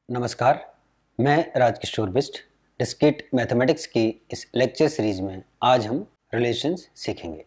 नमस्कार, मैं Raj Kishore Bisht. Discrete mathematics की इस लेक्चर सीरीज में आज हम रिलेशंस सीखेंगे।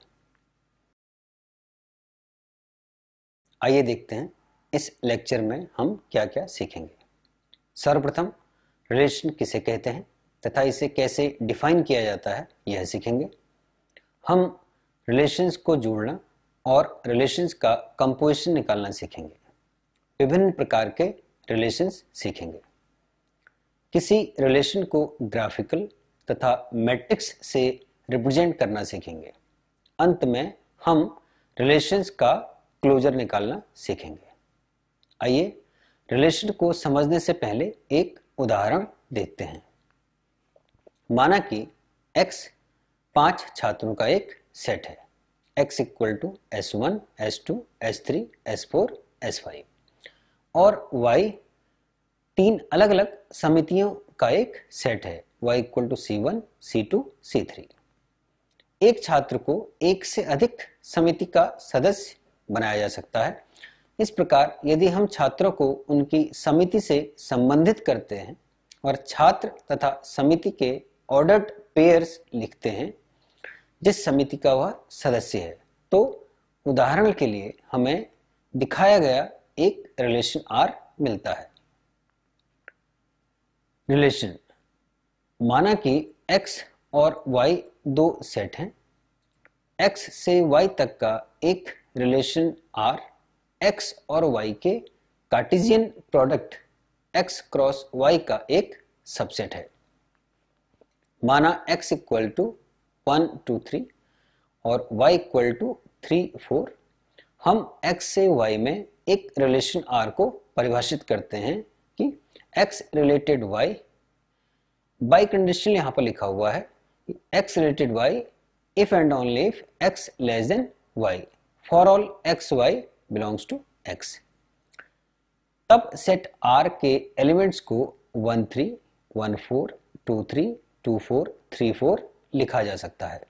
आइए देखते हैं इस लेक्चर में हम क्या क्या सीखेंगे। सर्वप्रथम रिलेशन किसे कहते हैं तथा इसे कैसे डिफाइन किया जाता है यह सीखेंगे। हम रिलेशंस को जोड़ना और रिलेशंस का कंपोजिशन निकालना सीखेंगे। विभिन्न प्रकार के रिलेशंस सीखेंगे। किसी रिलेशन को ग्राफिकल तथा मैट्रिक्स से रिप्रेजेंट करना सीखेंगे। अंत में हम रिलेशंस का क्लोजर निकालना सीखेंगे। आइए रिलेशन को समझने से पहले एक उदाहरण देखते हैं। माना कि x 5 छात्रों का एक सेट है। x equal to S1, S2, S3, S4, S5 और y 3 अलग अलग समितियों का एक सेट है। y equal to C1, C2, C3। एक छात्र को एक से अधिक समिति का सदस्य बनाया जा सकता है। इस प्रकार यदि हम छात्रों को उनकी समिति से संबंधित करते हैं और छात्र तथा समिति के ऑर्डर्ड पेयर्स लिखते हैं जिस समिति का वह सदस्य है, तो उदाहरण के लिए हमें दिखाया गया एक रिलेशन R मिलता है। रिलेशन माना कि x और y दो सेट हैं। x से y तक का एक रिलेशन R x और y के Cartesian product x cross y का एक सबसेट है। माना x इक्वल टू 1, 2, 3 और y इक्वल टू 3, 4। हम x से y में एक रिलेशन R को परिभाषित करते हैं कि x related y by conditional यहाँ पर लिखा हुआ है x related y if and only if x less than y for all x y belongs to x। तब सेट R के एलिमेंट्स को 1, 3, 1, 4, 2, 3, 2, 4, 3, 4 लिखा जा सकता है।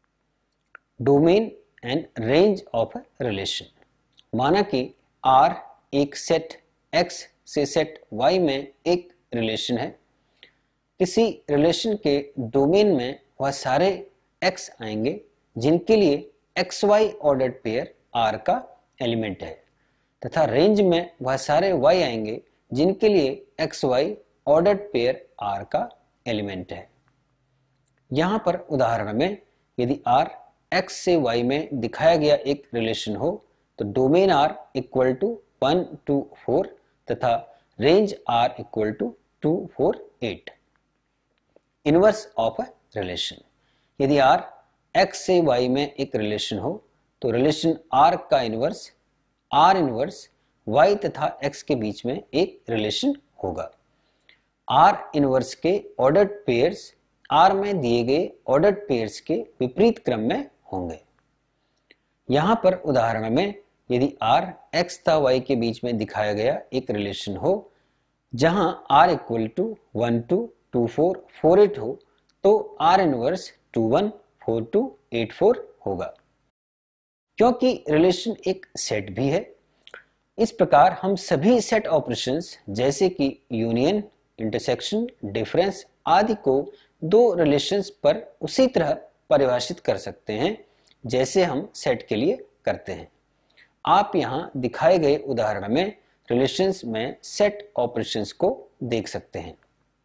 Domain and range of relation माना कि R एक सेट X से सेट Y में एक रिलेशन है। किसी रिलेशन के डोमेन में वह सारे X आएंगे जिनके लिए XY ऑर्डर्ड पेयर R का एलिमेंट है तथा रेंज में वह सारे Y आएंगे जिनके लिए XY ऑर्डर्ड पेयर R का एलिमेंट है। यहाँ पर उदाहरण में यदि R X से Y में दिखाया गया एक रिलेशन हो तो डोमेन R इक्वल टू 1, 2, 4 तथा range R equal to 2, 4, 8। Inverse of a relation यदि R X से Y में एक रिलेशन हो तो रिलेशन R का इनवर्स R इनवर्स Y तथा X के बीच में एक रिलेशन होगा। R इनवर्स के ऑर्डर्ड पेयर्स R में दिए गए ऑर्डर्ड पेयर्स के विपरीत क्रम में होंगे। यहाँ पर उदाहरण में यदि R X तथा Y के बीच में दिखाया गया एक रिलेशन हो जहाँ R इक्वल टू 1, 2, 2, 4, 4, 8 हो तो R इनवर्स 2, 1, 4, 2, 8, 4 होगा। क्योंकि रिलेशन एक सेट भी है, इस प्रकार हम सभी सेट ऑपरेशंस जैसे कि यूनियन, इंटरसेक्शन, डिफरेंस आदि को दो रिलेशंस पर उसी तरह परिभाषित कर सकते हैं जैसे हम सेट के लिए करते हैं। आप यहाँ दिखाए गए उदाहरण में रिलेशंस में सेट ऑपरेशंस को देख सकते हैं।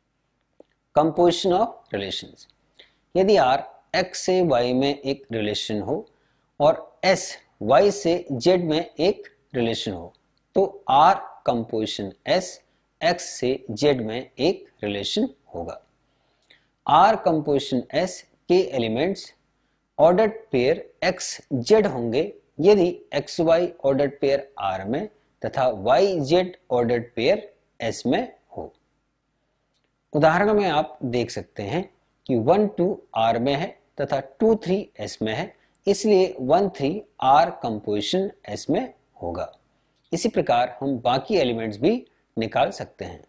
कंपोजिशन ऑफ रिलेशंस यदि R X से Y में एक रिलेशन हो और S Y से Z में एक रिलेशन हो तो R कंपोजिशन S X से Z में एक रिलेशन होगा। R कंपोजिशन S के elements ordered pair X Z होंगे यदि XY ऑर्डर्ड पेयर R में तथा YZ ऑर्डर्ड पेयर S में हो। उदाहरण में आप देख सकते हैं कि 1, 2 R में है तथा 2, 3 S में है, इसलिए 1, 3 R कंपोजिशन S में होगा। इसी प्रकार हम बाकी एलिमेंट्स भी निकाल सकते हैं।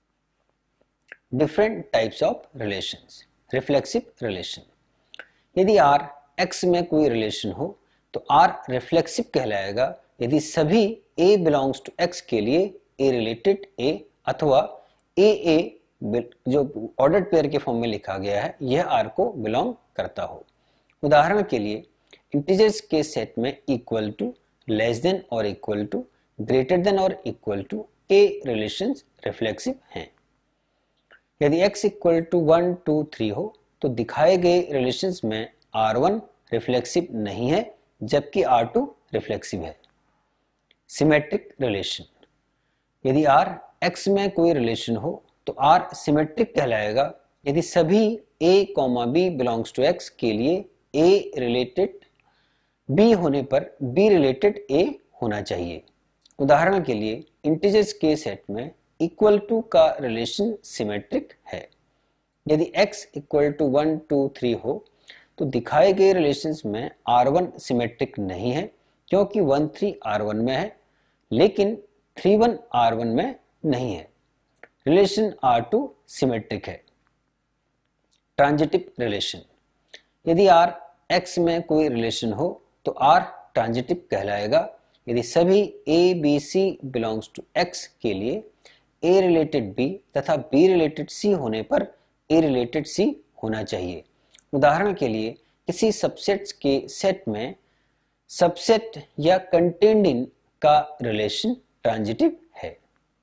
Different types of relations. Reflexive relation यदि R X में कोई रिलेशन हो तो R रिफ्लेक्सिव कहलाएगा यदि सभी A बिलोंग्स टू X के लिए A रिलेटेड A अथवा ए जो ऑर्डर्ड पेयर के फॉर्म में लिखा गया है यह आर को बिलोंग करता हो। उदाहरण के लिए इंटीजर्स के सेट में इक्वल टू, लेस देन और इक्वल टू, ग्रेटर देन और इक्वल टू के रिलेशंस रिफ्लेक्सिव हैं। यदि x इक्वल टू 1, 2, 3 हो तो दिखाए गए रिलेशंस में R1 रिफ्लेक्सिव नहीं है जबकि R2 रिफ्लेक्सिव है। सिमेट्रिक रिलेशन, यदि R x में कोई रिलेशन हो तो R सिमेट्रिक कहलाएगा यदि सभी a, b belongs to x के लिए a रिलेटेड b होने पर b रिलेटेड a होना चाहिए। उदाहरण के लिए इंटीजर्स के सेट में इक्वल टू का रिलेशन सिमेट्रिक है। यदि x इक्वल टू 1, 2, 3 हो तो दिखाए गए रिलेशंस में R1 सिमेट्रिक नहीं है क्योंकि 1, 3 R1 में है लेकिन 3, 1 R1 में नहीं है। रिलेशन R2 सिमेट्रिक है। ट्रांजिटिव रिलेशन, यदि R x में कोई रिलेशन हो तो R ट्रांजिटिव कहलाएगा यदि सभी a, b, c belongs to x के लिए a रिलेटेड b तथा b रिलेटेड c होने पर a रिलेटेड c होना चाहिए। उदाहरण के लिए किसी सबसेट्स के सेट में सबसेट या कंटेन्ड इन का रिलेशन ट्रांजिटिव है।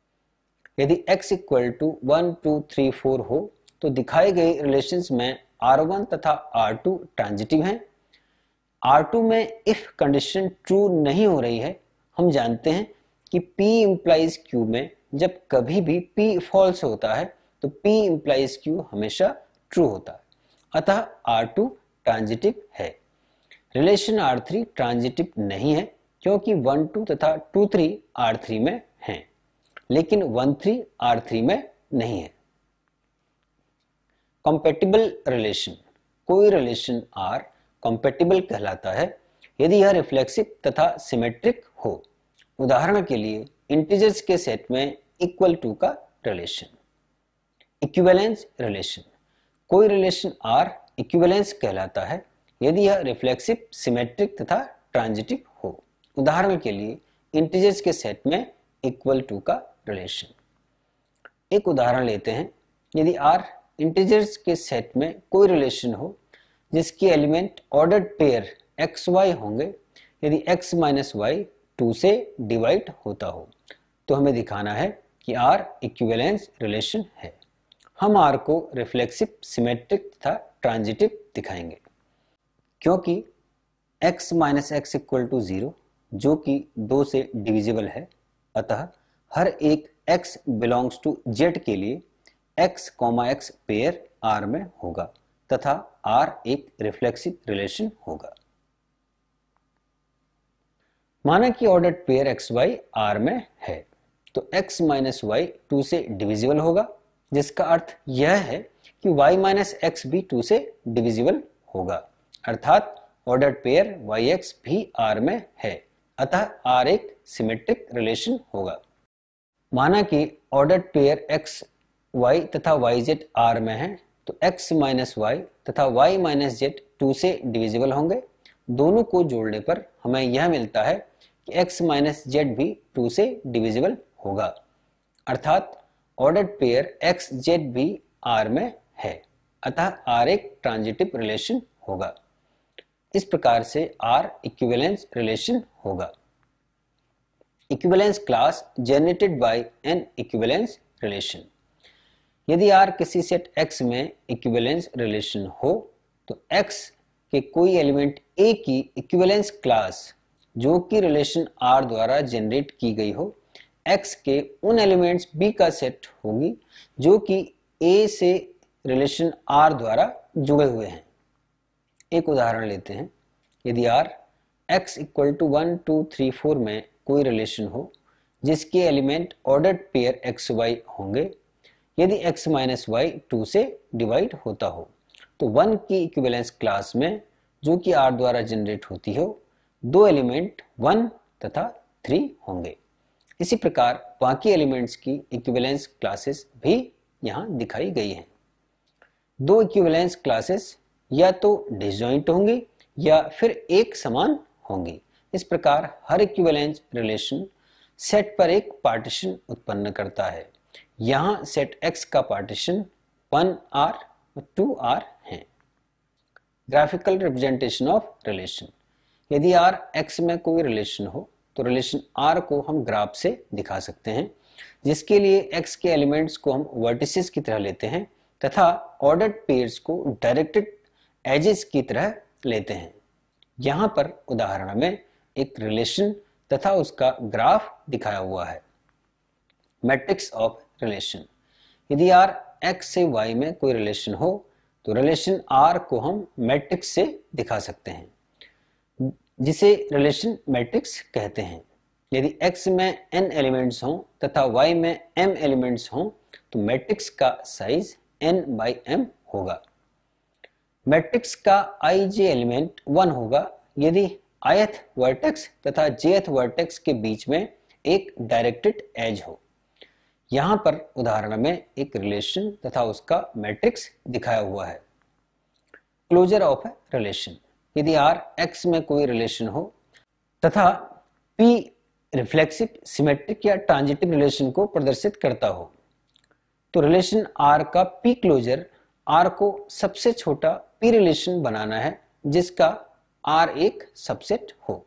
यदि x इक्वल टू 1, 2, 3, 4 हो तो दिखाए गए रिलेशंस में R1 तथा R2 ट्रांजिटिव हैं। R2 में इफ कंडीशन ट्रू नहीं हो रही है, हम जानते हैं कि P इंप्लाइज Q में जब कभी भी P फॉल्स होता है तो P इंप्लाइज Q हमेशा ट्रू होता है, अतः R2 ट्रांजिटिव है। रिलेशन R3 ट्रांजिटिव नहीं है क्योंकि 1, 2 तथा 2, 3 R3 में हैं, लेकिन 1, 3 R3 में नहीं है। कॉम्पैटिबल रिलेशन, कोई रिलेशन R कॉम्पैटिबल कहलाता है यदि यह रिफ्लेक्सिव तथा सिमेट्रिक हो। उदाहरण के लिए इंटीजर्स के सेट में इक्वल टू का रिलेशन। इक्विवेलेंस रिलेशन, कोई रिलेशन R इक्विवेलेंस कहलाता है यदि यह रिफ्लेक्सिव, सिमेट्रिक तथा ट्रांजिटिव हो। उदाहरण के लिए इंटीजर्स के सेट में इक्वल टू का रिलेशन। एक उदाहरण लेते हैं, यदि R इंटीजर्स के सेट में कोई रिलेशन हो जिसके एलिमेंट ऑर्डर्ड पेयर xy होंगे, यदि x माइनस y 2 से डिवाइड होता हो तो हमें दिखाना है कि R इक्विवेलेंस रिलेशन है। हम R को रिफ्लेक्सिव, सिमेट्रिक तथा ट्रांजिटिव दिखाएंगे। क्योंकि x minus x equal to 0 जो कि 2 से डिविजिबल है, अतः हर एक x बिलोंग्स टू z के लिए x, x पेयर R में होगा तथा R एक रिफ्लेक्सिव रिलेशन होगा। माना कि ऑर्डर्ड पेयर xy R में है तो x माइनस y 2 से डिविजिबल होगा, जिसका अर्थ यह है कि y माइनस x भी 2 से डिविजिबल होगा, अर्थात ऑर्डर्ड पेयर yx भी R में है, अतः R एक सिमेट्रिक रिलेशन होगा। माना कि ऑर्डर्ड पेयर x y तथा yz R में है तो x माइनस y तथा y माइनस z 2 से डिविजिबल होंगे। दोनों को जोड़ने पर हमें यह मिलता है कि x माइनस z भी 2 से डिविजिबल होगा, अर्थात ऑर्डर्ड पेयर x z भी R में है, अतः R एक ट्रांजिटिव रिलेशन होगा। इस प्रकार से R इक्विवेलेंस रिलेशन होगा। Equivalence class generated by an equivalence relation, यदि R किसी सेट X में इक्विवेलेंस रिलेशन हो तो X के कोई एलिमेंट A की इक्विवेलेंस क्लास जो कि रिलेशन R द्वारा जनरेट की गई हो, X के उन एलिमेंट्स B का सेट होगी जो कि A से रिलेशन R द्वारा जुड़े हुए हैं। एक उदाहरण लेते हैं, यदि R X इक्वल टू 1, 2, 3, 4 में कोई रिलेशन हो जिसके एलिमेंट ऑर्डर्ड पेयर XY होंगे, यदि x माइनस y 2 से डिवाइड होता हो तो 1 की इक्विवेलेंस क्लास में जो कि R द्वारा जनरेट होती हो, दो एलिमेंट 1 तथा 3 होंगे। इसी प्रकार बाकी एलिमेंट्स की इक्विवेलेंस क्लासेस भी यहाँ दिखाई गई हैं। दो इक्विवेलेंस क्लासेस या तो डिसजॉइंट होंगी या फिर एक समान होंगी। इस प्रकार हर इक्विवेलेंस रिलेशन सेट पर एक पार्टीशन उत्पन्न करता है। यहाँ सेट X का पार्टीशन 1R और 2R है। Graphical representation of relation. यदि R X में कोई रिलेशन हो तो रिलेशन R को हम ग्राफ से दिखा सकते हैं, जिसके लिए X के एलिमेंट्स को हम वर्टिसेस की तरह लेते हैं तथा ऑर्डर्ड पेयर्स को डायरेक्टेड एजेस की तरह लेते हैं। यहाँ पर उदाहरण में एक रिलेशन तथा उसका ग्राफ दिखाया हुआ है। Matrix of relation. यदि R X से Y में कोई रिलेशन हो तो रिलेशन R को हम मैट्रिक्स से दिखा सकते हैं, जिसे रिलेशन मैट्रिक्स कहते हैं। यदि X में n एलिमेंट्स हों तथा Y में m एलिमेंट्स हों तो मैट्रिक्स का साइज n by m होगा। मैट्रिक्स का ij एलिमेंट 1 होगा यदि ith वर्टेक्स तथा jth वर्टेक्स के बीच में एक डायरेक्टेड एज हो। यहाँ पर उदाहरण में एक रिलेशन तथा उसका मैट्रिक्स दिखाया हुआ है। Closure of a relation. यदि R X में कोई रिलेशन हो तथा P रिफ्लेक्सिव, सिमेट्रिक या ट्रांजिटिव रिलेशन को प्रदर्शित करता हो तो रिलेशन R का P क्लोजर R को सबसे छोटा P रिलेशन बनाना है जिसका R एक सबसेट हो।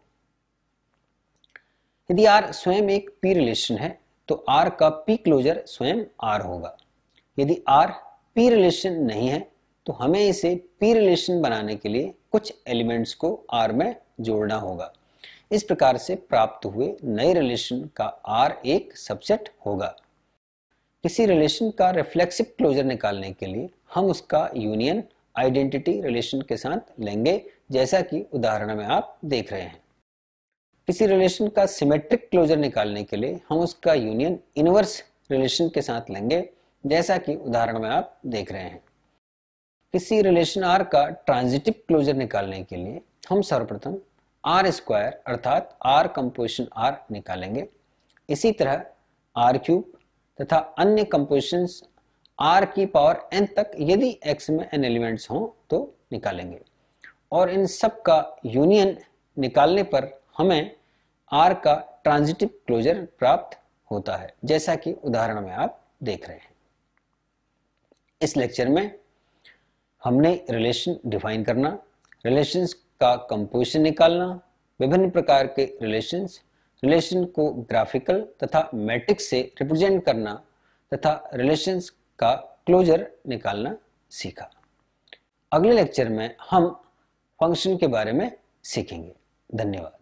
यदि R स्वयं एक P रिलेशन है तो R का P क्लोजर स्वयं R होगा। यदि R P रिलेशन नहीं है तो हमें इसे P रिलेशन बनाने के लिए कुछ एलिमेंट्स को R में जोड़ना होगा। इस प्रकार से प्राप्त हुए नए रिलेशन का R एक सबसेट होगा। किसी रिलेशन का रिफ्लेक्सिव क्लोजर निकालने के लिए हम उसका यूनियन आइडेंटिटी रिलेशन के साथ लेंगे, जैसा कि उदाहरण में आप देख रहे हैं। किसी रिलेशन का सिमेट्रिक क्लोजर निकालने के लिए हम उसका यूनियन इनवर्स रिलेशन के साथ लेंगे, जैसा कि उदाहरण में आप देख रहे हैं। किसी रिलेशन R का ट्रांजिटिव क्लोजर निकालने के लिए हम सर्वप्रथम R स्क्वायर अर्थात R कंपोजिशन R निकालेंगे। इसी तरह R क्यूब तथा अन्य कंपोजिशंस R की पावर n तक यदि X में n एलिमेंट्स हों तो निकालेंगे, और इन सब का यूनियन निकालने पर हमें R का ट्रांजिटिव क्लोजर प्राप्त होता है, जैसा कि उदाहरण में आप देख रहे हैं। इस लेक्चर में हमने रिलेशन डिफाइन करना, रिलेशंस का कंपोजिशन निकालना, विभिन्न प्रकार के रिलेशन को ग्राफिकल तथा मैट्रिक्स से रिप्रेजेंट करना तथा रिलेशंस का क्लोजर निकालना सीखा। अगले लेक्चर में हम फंक्शन के बारे में सीखेंगे। धन्यवाद।